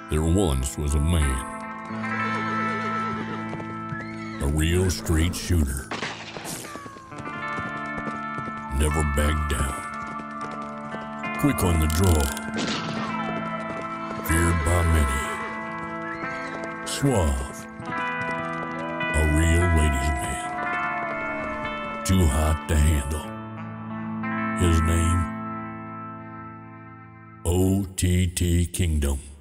There once was a man, a real straight shooter, never backed down, quick on the draw, feared by many, Suave, a real ladies' man, too hot to handle. His name, OTT Kingdom.